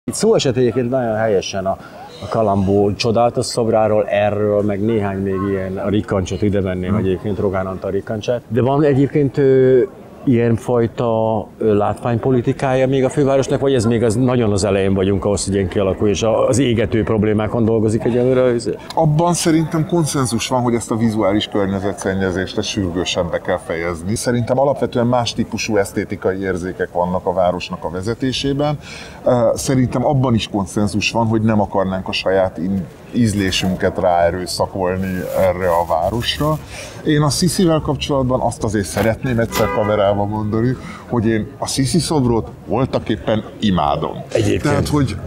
Itt szó esett egyébként nagyon helyesen a Kalambó csodálatos szobráról, erről, meg néhány még ilyen, a Rikkancsot ide venném egyébként, Rogán Antal Rikkancsát. De van egyébként ilyenfajta látványpolitikája még a fővárosnak, vagy ez még nagyon az elején vagyunk ahhoz, hogy ilyen kialakul, és az égető problémákon dolgozik egyelőre? Abban szerintem konszenzus van, hogy ezt a vizuális környezetszennyezést sürgősen be kell fejezni. Szerintem alapvetően más típusú esztétikai érzékek vannak a városnak a vezetésében. Szerintem abban is konszenzus van, hogy nem akarnánk a saját ízlésünket ráerőszakolni erre a városra. Én a Sziszivel kapcsolatban azt azért szeretném egyszer kamerában mondani, hogy én a Sziszi szobrot voltaképpen imádom. Egyébként. Tehát,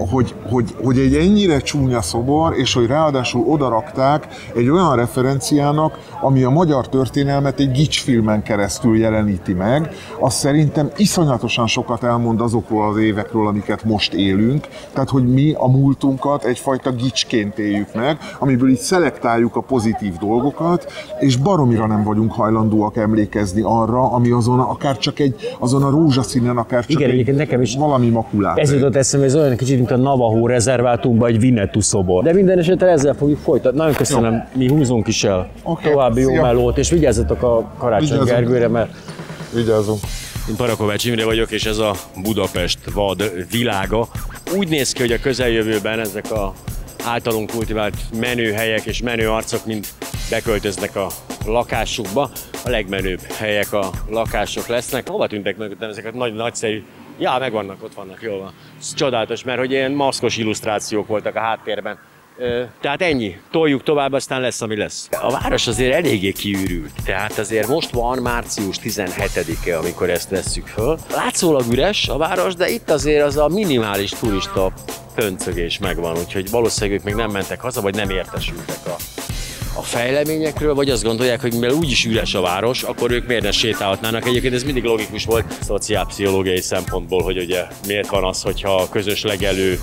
hogy egy ennyire csúnya szobor, és hogy ráadásul odarakták egy olyan referenciának, ami a magyar történelmet egy gicsfilmen keresztül jeleníti meg, az szerintem iszonyatosan sokat elmond azokról az évekről, amiket most élünk. Tehát, hogy mi a múltunkat egyfajta gicsként éljük meg, amiből így szelektáljuk a pozitív dolgokat, és baromira nem vagyunk hajlandóak emlékezni arra, ami azon akár csak azon a rózsaszínen, akár csak nekem is valami makulát. Ez jutott eszembe, ez olyan kicsit, mint a Navajo rezervátumban egy Winnetou szobor. De minden esetre ezzel fogjuk folytatni. Nagyon köszönöm, jó. Mi húzunk is el. További jó melót, és vigyázzatok a Karácsony Gergőre, mert... Vigyázzunk. Én Parakovács Imre vagyok, és ez a Budapest vad világa. Úgy néz ki, hogy a közeljövőben ezek a általunk kultivált menő helyek és menő arcok mind beköltöznek a lakásukba. A legmenőbb helyek a lakások lesznek. Hova tűntek meg ezek a nagyszerű? Ja, megvannak, ott vannak, jól van. Ez csodálatos, mert hogy ilyen maszkos illusztrációk voltak a háttérben. Tehát ennyi, toljuk tovább, aztán lesz, ami lesz. A város azért eléggé kiürült, tehát azért most van március 17-e, amikor ezt vesszük föl. Látszólag üres a város, de itt azért az a minimális turista pöncögés megvan, úgyhogy valószínűleg ők még nem mentek haza, vagy nem értesültek a fejleményekről, vagy azt gondolják, hogy mivel úgyis üres a város, akkor ők miért ne sétálhatnának. Egyébként ez mindig logikus volt szociálpszichológiai szempontból, hogy ugye miért van az, hogyha a közös legelő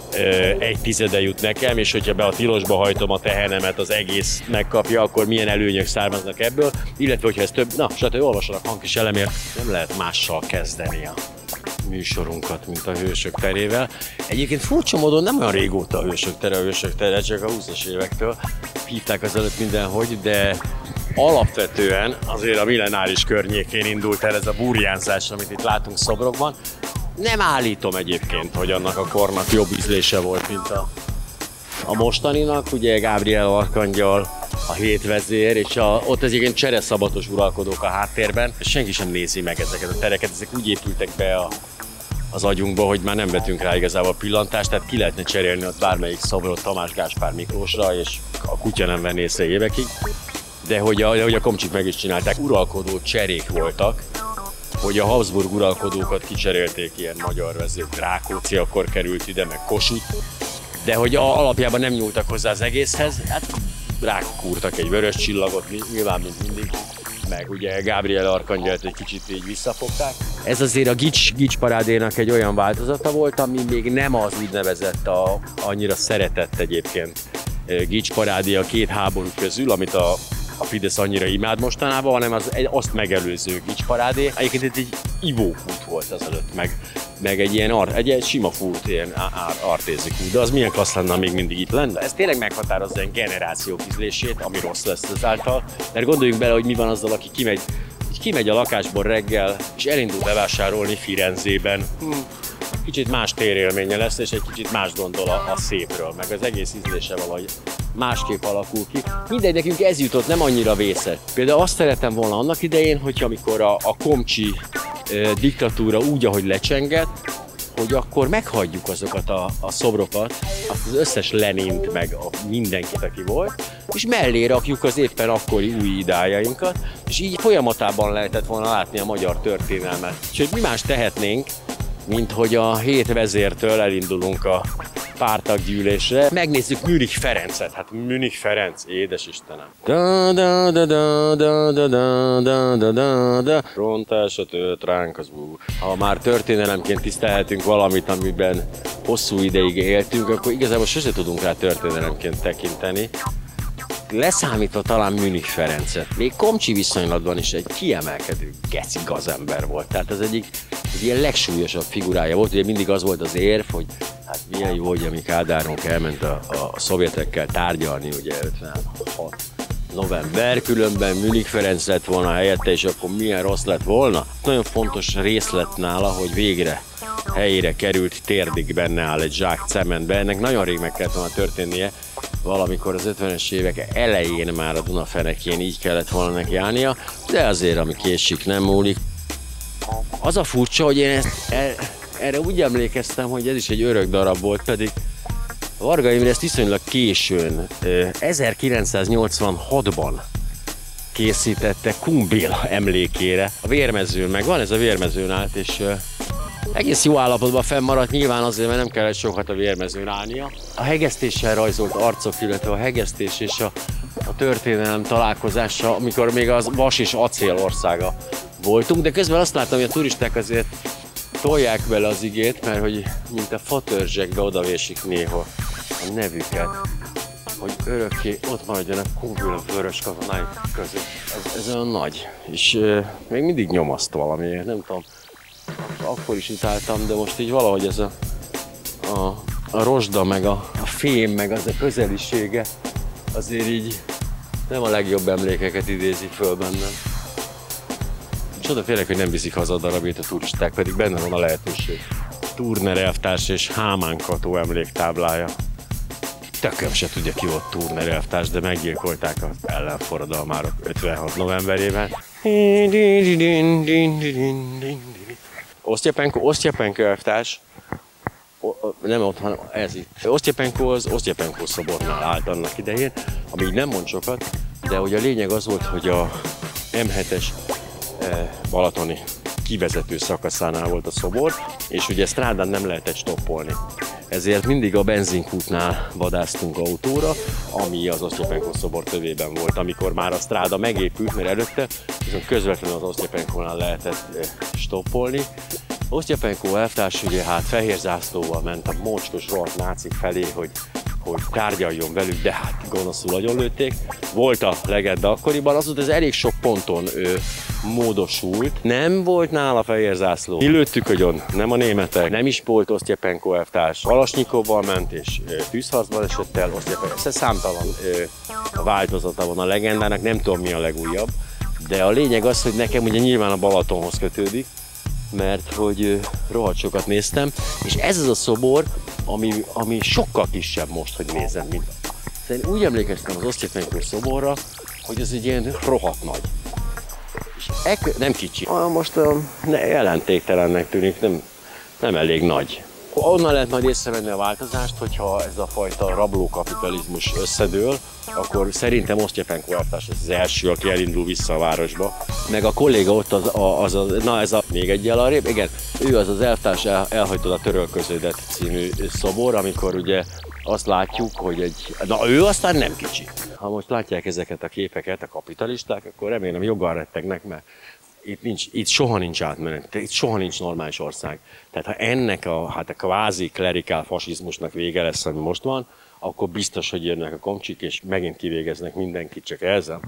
1/10 jut nekem, és hogyha be a tilosba hajtom a tehenemet, az egész megkapja, akkor milyen előnyök származnak ebből, illetve hogyha ez több, stb. Olvassanak hangkis elemért, nem lehet mással kezdeni a műsorunkat, mint a Hősök terével. Egyébként furcsa módon nem olyan régóta a Hősök tere, csak a 20-as évektől hívták azelőtt mindenhogy, de alapvetően azért a millenáris környékén indult el ez a burjánzás, amit itt látunk szobrokban. Nem állítom egyébként, hogy annak a kornak jobb ízlése volt, mint a mostaninak. Ugye Gabriel Arkangyal, a hétvezér, és ott egyébként csereszabatos uralkodók a háttérben. Senki sem nézi meg ezeket a tereket, ezek úgy épültek be az agyunkba, hogy már nem vetünk rá igazából pillantást, tehát ki lehetne cserélni ott bármelyik szobrot Tamás Gáspár Miklósra, és a kutya nem venné észre évekig. De hogy a komcsik meg is csinálták, uralkodó cserék voltak, hogy a Habsburg uralkodókat kicserélték ilyen magyar vezér. Rákóczi akkor került ide, meg Kossuth, de hogy alapjában nem nyúltak hozzá az egészhez, hát rákúrtak egy vörös csillagot, nyilván mint mindig, meg ugye Gabriel Arkangyalt egy kicsit így visszafogták. Ez azért a gics parádénak egy olyan változata volt, ami még nem az úgynevezett annyira szeretett egyébként gics parádé a két háború közül, amit a Fidesz annyira imád mostanában, hanem azt megelőző gics parádé. Egyébként itt egy ivókút volt azelőtt, meg egy ilyen sima fút, ilyen artézik út, de az milyen klassz lenne, még mindig itt lenne. Ez tényleg meghatározza egy generációk ízlését, ami rossz lesz ezáltal, mert gondoljunk bele, hogy mi van azzal, aki kimegy a lakásból reggel, és elindul bevásárolni Firenzében. Kicsit más térélménye lesz, és egy kicsit más gondol a szépről, meg az egész ízlése valahogy másképp alakul ki. Mindegy, nekünk ez jutott, nem annyira vészes. Például azt szeretem volna annak idején, hogy amikor a komcsi diktatúra úgy, ahogy lecsengett, hogy akkor meghagyjuk azokat a szobrokat, azt az összes Lenint, meg mindenkit, aki volt, és mellé rakjuk az éppen akkori új idájainkat, és így folyamatában lehetett volna látni a magyar történelmet. Úgyhogy mi más tehetnénk, mint hogy a 7 vezértől elindulunk a pártaggyűlésre. Megnézzük Münich Ferencet. Hát Münich Ferenc, édes Istenem. Rontásra tört ránk az úr. Ha már történelemként tisztelhetünk valamit, amiben hosszú ideig éltünk, akkor igazából sose tudunk rá történelemként tekinteni. leszámítva talán Münich Ferencet. Még Komcsi viszonylatban is egy kiemelkedő geci gazember volt. Tehát ez egy ilyen legsúlyosabb figurája volt. Ugye mindig az volt az érv, hogy hát milyen jó, hogy amíg Kádárunk elment a szovjetekkel tárgyalni, ugye 56 november, különben Münich Ferenc lett volna helyette, és akkor milyen rossz lett volna. Nagyon fontos rész lett nála, hogy végre helyére került, térdig benne áll egy zsák cementbe. Ennek nagyon rég meg kellett volna történnie, valamikor az 50-es évek elején már a Dunafenekén így kellett volna neki állnia, de azért ami késik nem múlik. Az a furcsa, hogy én erre úgy emlékeztem, hogy ez is egy örök darab volt, pedig Varga Imre ezt viszonylag későn, 1986-ban készítette Kumbéla emlékére. A Vérmezőn meg van, ez a Vérmezőn állt, és egész jó állapotban fennmaradt, nyilván azért, mert nem kellett sokat a Vérmezőn állnia. A hegesztéssel rajzolt arcok, illetve a hegesztés és a történelem találkozása, amikor még az vas és acél országa voltunk, de közben azt láttam, hogy a turisták azért tolják bele az igét, mert hogy mint a fatörzsekbe odavésik néha a nevüket, hogy örökké ott maradjanak Kumbéla vörös katonái között. Ez olyan nagy, és még mindig nyomaszt valamiért, nem tudom. Akkor is utáltam, de most így valahogy ez a rozsda, meg a fém, meg az a közelisége azért így nem a legjobb emlékeket idézi föl bennem. Csoda félek, hogy nem viszik haza a darabét a turisták, pedig benne van a lehetőség. Turner elvtárs és Hámán Kató emléktáblája. Tököm se tudja, ki volt Turner elvtárs, de meggyilkolták az ellenforradalmárok 56 novemberében. Osztyapenko elvtárs, nem ott, hanem ez itt. Osztyapenko az Osztyapenko szobornál állt annak idején, ami így nem mond sokat, de hogy a lényeg az volt, hogy a M7-es balatoni kivezető szakaszánál volt a szobor, és ugye strádán nem lehetett stoppolni. Ezért mindig a benzinkútnál vadásztunk autóra, ami az Osztyapenko szobor tövében volt, amikor már a stráda megépült, mert előtte viszont közvetlenül az Osztyapenkónál lehetett stoppolni. Osztyapenko elvtárs ugye hát fehér zászlóval ment a mocskos rohadt nácik felé, hogy tárgyaljon velük, de hát gonoszul agyonlőtték. Volt a legenda akkoriban, azóta ez elég sok ponton módosult. Nem volt nála fehér zászló. Mi lőttük agyon, nem a németek, nem is volt Osztyapenko elvtárs. Kalasnyikovval ment és tűzharcban esett el Osztyapenko. Ez számtalan változata van a legendának, nem tudom mi a legújabb. De a lényeg az, hogy nekem ugye nyilván a Balatonhoz kötődik, mert hogy rohadt sokat néztem, és ez az a szobor, ami sokkal kisebb most, hogy nézem, mint én úgy emlékeztem az Osztyapenko szoborra, hogy ez egy ilyen rohadt nagy. És nem kicsi. Most jelentéktelennek tűnik, nem elég nagy. Onnan lehet majd észrevenni a változást, hogyha ez a fajta rablókapitalizmus összedől, akkor szerintem Osztyapenko elvtárs az első, aki elindul vissza a városba. Meg a kolléga ott még egyel arrébb, igen, ő az elvtárs elhagytad a Törölköződet című szobor, amikor ugye azt látjuk, hogy ő aztán nem kicsi. Ha most látják ezeket a képeket a kapitalisták, akkor remélem joggal rettegnek, mert itt soha nincs átmenet, itt soha nincs normális ország. Tehát ha ennek a kvázi klerikál fasizmusnak vége lesz, ami most van, akkor biztos, hogy jönnek a komcsik, és megint kivégeznek mindenkit, csak ezzel.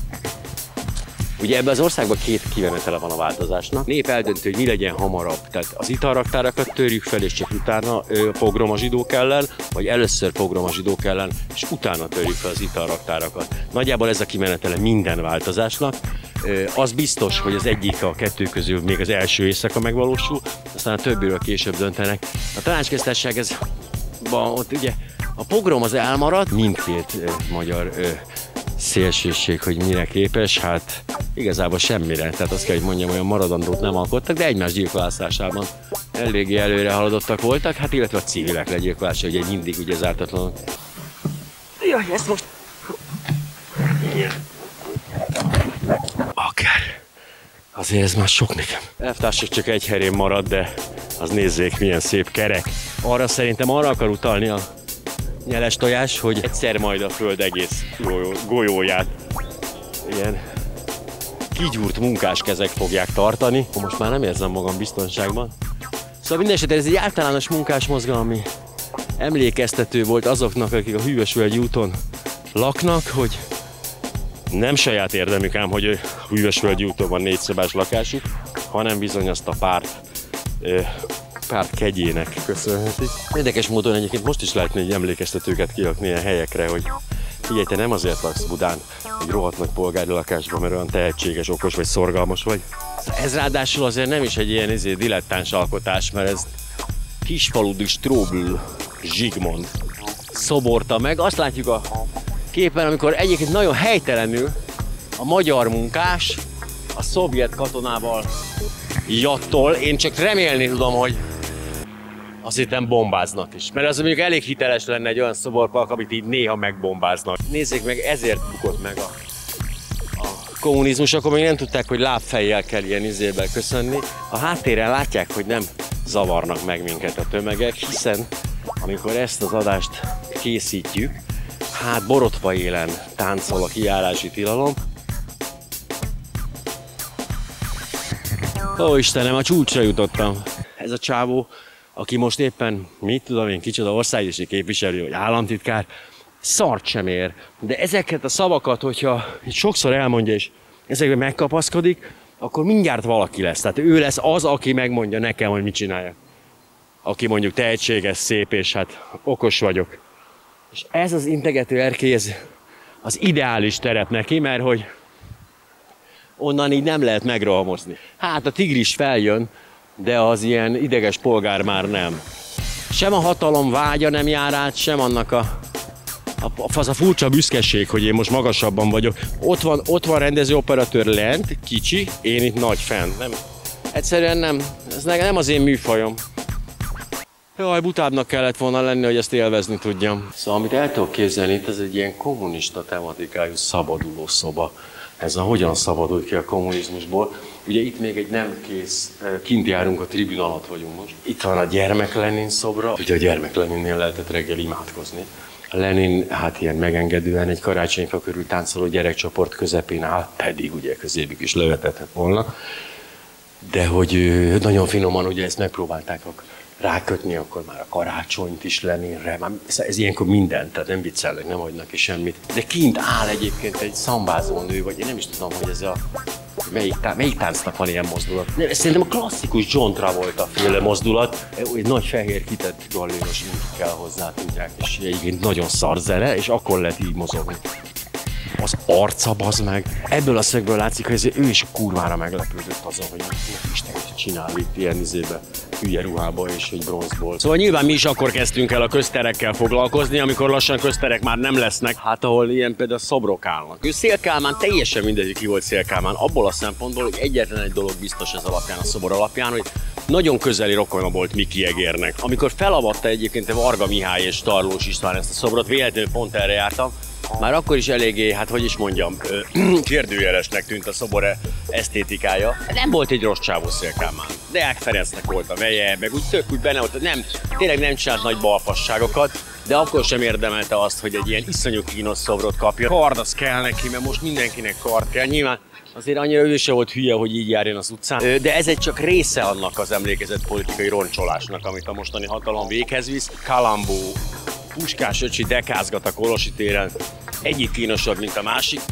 Ugye ebben az országban két kimenetele van a változásnak. Nép eldöntő, hogy mi legyen hamarabb. Tehát az italraktárakat törjük fel, és csak utána pogrom a zsidók ellen, vagy először pogrom a zsidók ellen, és utána törjük fel az italraktárakat. Nagyjából ez a kimenetele minden változásnak. Az biztos, hogy az egyik a kettő közül még az első éjszaka megvalósul, aztán a többiről később döntenek. A tanácsköztársaság ott ugye a pogrom az elmarad, mindkét magyar szélsőség, hogy mire képes, hát igazából semmire. Tehát azt kell, hogy mondjam, olyan maradandót nem alkottak, de egymás gyilkolásában eléggé előre haladottak voltak, hát illetve a civilek legyilkolása, ugye mindig ugye zártatlanok. Jaj, ezt most... Akár. Azért ez már sok nekem. Elvtársak csak egy herén marad, de az nézzék, milyen szép kerek. Arra akar utalni a nyeles tojás, hogy egyszer majd a Föld egész golyóját ilyen kigyúrt munkás kezek fogják tartani. Most már nem érzem magam biztonságban. Szóval mindenesetre ez egy általános munkás mozgalom, ami emlékeztető volt azoknak, akik a Hűvösvölgyi úton laknak, hogy nem saját érdemük ám, hogy Újvasvölgyi úton van 4 szobás lakásuk, hanem bizony azt a párt kegyének köszönhetik. Érdekes módon egyébként most is lehetne egy emlékeztetőket kirakni ilyen helyekre, hogy figyelj, te nem azért laksz Budán egy rohadt nagy polgári lakásban, mert olyan tehetséges, okos vagy szorgalmas vagy. Ez ráadásul azért nem is egy ilyen dilettáns alkotás, mert ez Kisfaludi Stróbl Zsigmond szoborta meg. Azt látjuk a képen, amikor egyébként nagyon helytelenül a magyar munkás a szovjet katonával jattol. Én csak remélni tudom, hogy azért nem bombáznak is. Mert az mondjuk elég hiteles lenne egy olyan szoborpark, amit így néha megbombáznak. Nézzék meg, ezért bukott meg a kommunizmus, akkor még nem tudták, hogy lábfejjel kell ilyen izébe köszönni. A háttéren látják, hogy nem zavarnak meg minket a tömegek, hiszen amikor ezt az adást készítjük, hát borotva élen táncol a kijárási tilalom. Ó Istenem, a csúcsra jutottam. Ez a csávó, aki most éppen, mit tudom én, kicsoda országgyűlési képviselő vagy államtitkár, szart sem ér. De ezeket a szavakat, hogyha sokszor elmondja és ezekben megkapaszkodik, akkor mindjárt valaki lesz. Tehát ő lesz az, aki megmondja nekem, hogy mit csináljak. Aki mondjuk tehetséges, szép és hát okos vagyok. És ez az integető erkély, ez az ideális terep neki, mert hogy onnan így nem lehet megrohamozni. Hát a tigris feljön, de az ilyen ideges polgár már nem. Sem a hatalom vágya nem jár át, sem annak az a furcsa büszkeség, hogy én most magasabban vagyok. Ott van rendezőoperatőr lent, kicsi, én itt nagy fenn. Nem, egyszerűen nem, ez nem az én műfajom. Jaj, butábbnak kellett volna lenni, hogy ezt élvezni tudjam. Szóval amit el tudok képzelni, itt ez egy ilyen kommunista tematikájú szabaduló szoba. Ez a hogyan szabadult ki a kommunizmusból. Ugye itt még egy nem kész, kint járunk, a tribün alatt vagyunk most. Itt van a gyermek Lenin szobra. Ugye a gyermek Leninnél lehetett reggel imádkozni. A Lenin hát ilyen megengedően egy karácsonyfa körül táncoló gyerekcsoport közepén áll, pedig ugye közébük is lövetetett volna. De hogy nagyon finoman ugye ezt megpróbálták rákötni, akkor már a karácsonyt is Leninre. Ez ilyenkor minden, tehát nem viccelnek, nem hagynak ki semmit. De kint áll egyébként egy szambázó nő, vagy én nem is tudom, hogy ez melyik táncnak van ilyen mozdulat. Szerintem a klasszikus John Travolta féle mozdulat, egy nagy fehér kitett galléros ink kell hozzá, tudják, és egyébként nagyon szar zene, és akkor lehet így mozogni. Az arca, bazd meg. Ebből a szögből látszik, hogy ő is kurvára meglepődött azon, hogy Isten, hogy csinál itt ilyen izébe, hülye ruhába és egy bronzból. Szóval nyilván mi is akkor kezdtünk el a közterekkel foglalkozni, amikor lassan közterek már nem lesznek, hát ahol ilyen például szobrok állnak. Ő Széll Kálmán, teljesen mindegy, ki volt Széll Kálmán, abból a szempontból, hogy egyetlen egy dolog biztos ez alapján, a szobor alapján, hogy nagyon közeli rokona volt Miki Egérnek. Amikor felavatta egyébként Varga Mihály és Tarlós István ezt a szobrot, véletlenül pont erre jártam, már akkor is eléggé, hát hogy is mondjam, kérdőjelesnek tűnt a szobor esztétikája. Nem volt egy rossz csávó Széll Kálmán. Deák Ferencnek volt a veje, meg úgy tök úgy benne volt, tényleg nem csinált nagy balfasságokat, de akkor sem érdemelte azt, hogy egy ilyen iszonyú kínos szobrot kapja. Kard az kell neki, mert most mindenkinek kard kell. Nyilván azért annyira ő se volt hülye, hogy így járjon az utcán. De ez egy csak része annak az emlékezett politikai roncsolásnak, amit a mostani hatalom véghez visz. Kalambó, Puskás öcsi dekázgat a Kolosi téren, egyik kínosabb, mint a másik.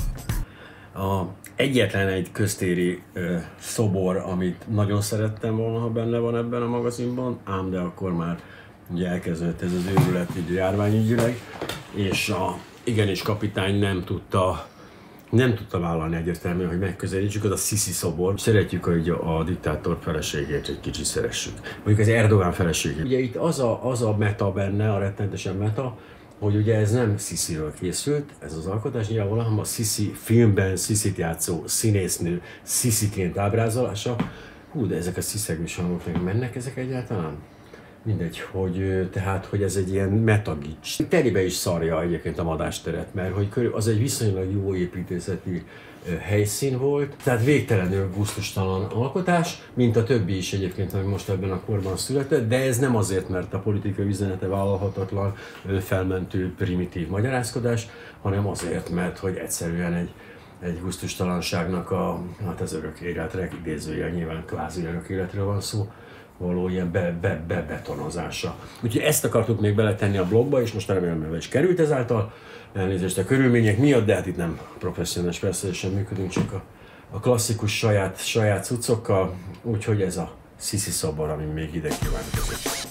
Egyetlen egy köztéri szobor, amit nagyon szerettem volna, ha benne van ebben a magazinban, ám de akkor már ugye elkezdődött ez az őrület így járványügyileg, és igenis kapitány nem tudta vállalni egyértelműen, hogy megközelítsük, az a Sisi szobor. Szeretjük, hogy a diktátor feleségét egy kicsit szeressük. Mondjuk az Erdogan feleségét. Ugye itt az a meta benne, a rettentesen meta, hogy ugye ez nem Sisiről készült, ez az alkotás nyilvánvalóan, hanem a Sisi filmben Sisit játszó színésznő Sisiként ábrázolása. Hú, de ezek a sziszegős hangok mennek ezek egyáltalán? Mindegy, hogy ez egy ilyen metagics. Telibe is szarja egyébként a madásteret, mert hogy az egy viszonylag jó építészeti helyszín volt, tehát végtelenül gusztustalan alkotás, mint a többi is egyébként, ami most ebben a korban született, de ez nem azért, mert a politikai üzenete vállalhatatlan, felmentő, primitív magyarázkodás, hanem azért, mert hogy egyszerűen egy gusztustalanságnak az örök életre, idézőjel nyilván kvázi örök életről van szó, való ilyen bebetonozása. Úgyhogy ezt akartuk még beletenni a blogba, és most remélem, hogy is került ezáltal. Elnézést a körülmények miatt, de hát itt nem professzionális persze sem működünk, csak a klasszikus saját cuccokkal, úgyhogy ez a Sisi szobor, ami még ide kívánkozik.